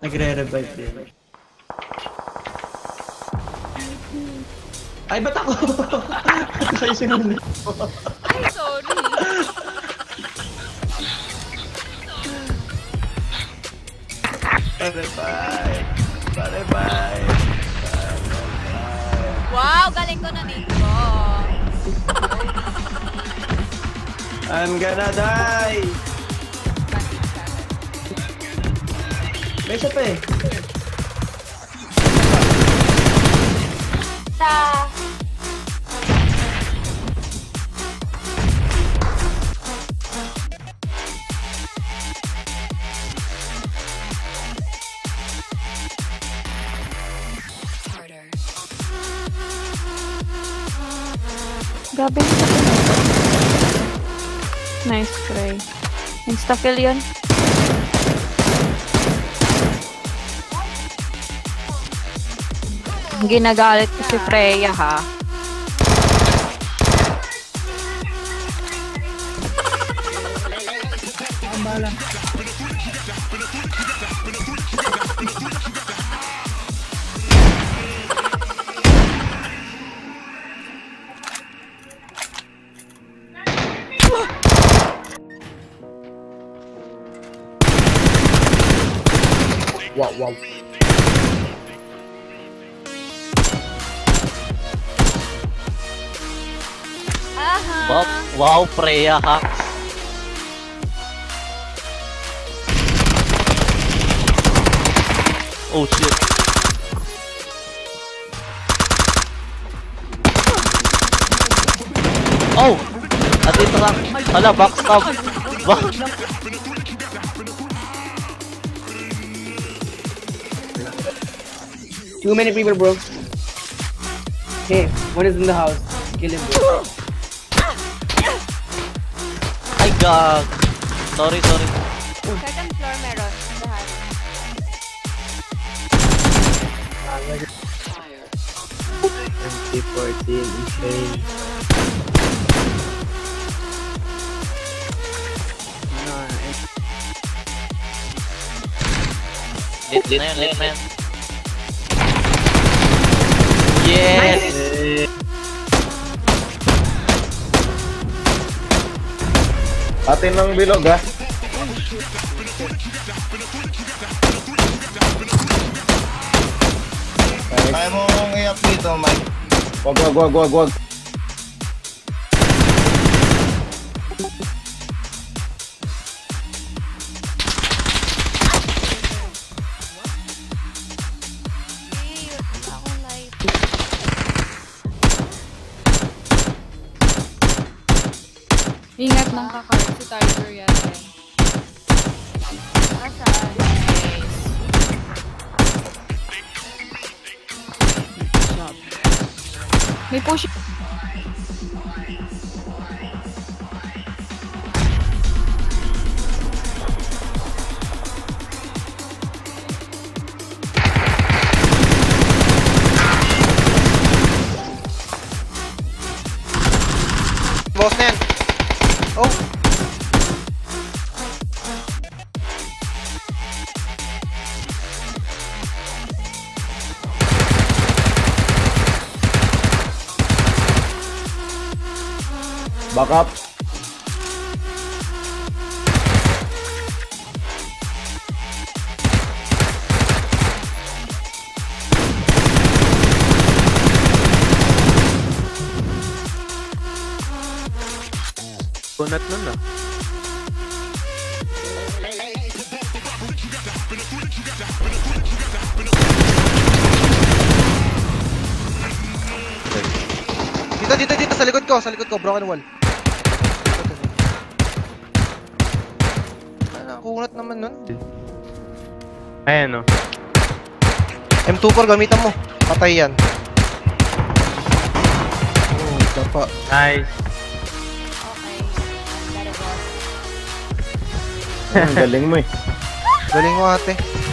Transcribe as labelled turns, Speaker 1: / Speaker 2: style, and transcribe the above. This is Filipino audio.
Speaker 1: Nagre-revive din. Ay, ba't ako? Kayo sinunod ko.
Speaker 2: Ay, sorry.
Speaker 1: Bye-bye. Bye-bye.
Speaker 2: Wow, galing ko na nito.
Speaker 1: I'm gonna die! May isa pa eh.
Speaker 3: Grabe. Nice try. Insta-kill yun. Ginagalit ko si Frhea ha.
Speaker 1: Wow, wow.
Speaker 2: Aha.
Speaker 4: Wow, Frhea ha. Oh shit. Oh! At ito lang. Hala, backstab.
Speaker 5: Too many people, bro. Hey, one is in the house. Kill him, bro.
Speaker 4: Ay, gag. Sorry.
Speaker 2: Second floor meron.
Speaker 1: MC14 insane.
Speaker 4: Lit na yun. Yes!
Speaker 6: Atin ng bilog ha.
Speaker 7: Kaya mo i-up dito, Mike.
Speaker 6: Wag.
Speaker 3: Ingat ng kakal. Si Tiger yan eh.
Speaker 2: Asaan?
Speaker 3: May push.
Speaker 8: Boss na yan. Oh!
Speaker 6: Back up.
Speaker 1: Kunat nun ah.
Speaker 8: Dito sa likod ko, broken wall. Kunat naman nun.
Speaker 1: Ayan o.
Speaker 8: M24 gamitan mo. Patay yan. Oh, tapa.
Speaker 1: Nice.
Speaker 2: Okay. Gotta go.
Speaker 6: Ang galing mo eh.
Speaker 8: Galing mo ate.